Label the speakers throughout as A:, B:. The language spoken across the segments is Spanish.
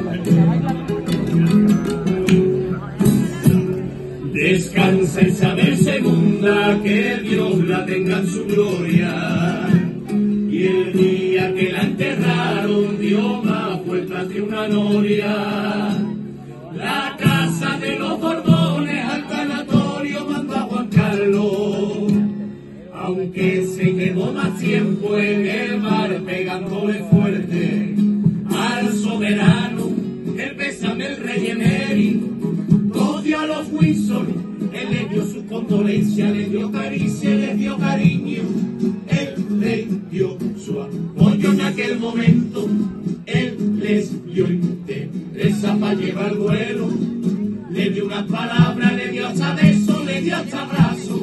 A: Descansa Isabel II, que Dios la tenga en su gloria. Y el día que la enterraron dio más vueltas de una noria. La casa de los Borbones al tanatorio mandó a Juan Carlos, aunque se quedó más tiempo en el bar pegándole fuerte al soberano. El pésame el rey emérito, odio a los Windsor, él le dio su condolencia, le dio caricia, le dio cariño, él le dio su apoyo en aquel momento, él les dio interesa para llevar vuelo, le dio unas palabras, le dio hasta beso, le dio hasta abrazo.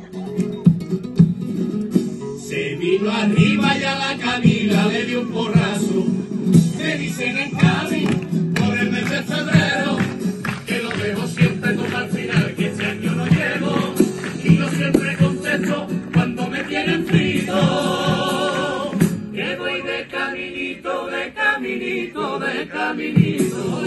A: Se vino arriba y a la Camila le dio un porrazo. Me dicen en Cádiz, por el mes de febrero, que lo dejo siempre como al final, que este año no llego. Y yo siempre contesto cuando me tienen frito, que voy de caminito, de caminito, de caminito.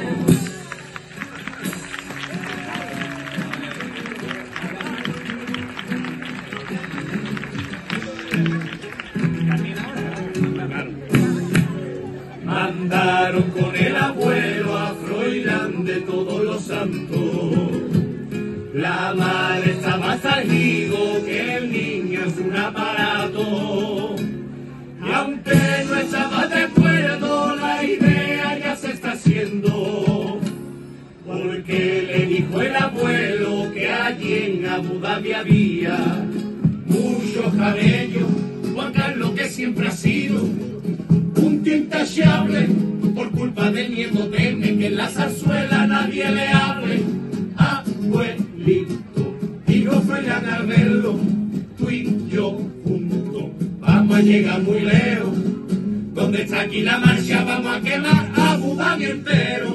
A: Mandaron con el abuelo a Froilán de Todos los Santos. La madre está más ardido que el niño es un aparato. Y aunque no estaba de acuerdo, la idea ya se está haciendo. Porque le dijo el abuelo que allí en Abu Dhabi había muchos cabellos. Juan Carlos, que siempre ha sido un tío intachable, por culpa del nieto teme que en la zarzuela nadie le hable. Abuelito, dijo Froilán al verlo, tú y yo juntos vamos a llegar muy lejos. Donde está aquí la marcha vamos a quemar a Abu Dhabi entero.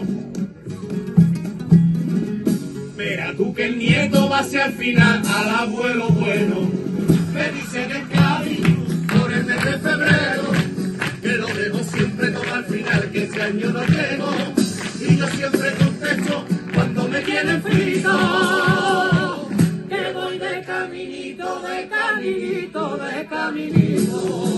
A: Verá tú que el nieto va a ser al final al abuelo bueno. Me dice de Cádiz por el mes de febrero, que lo dejo siempre todo al final, que este año no llego. Y yo siempre contesto cuando me tienen frito, que voy de caminito, de caminito, de caminito.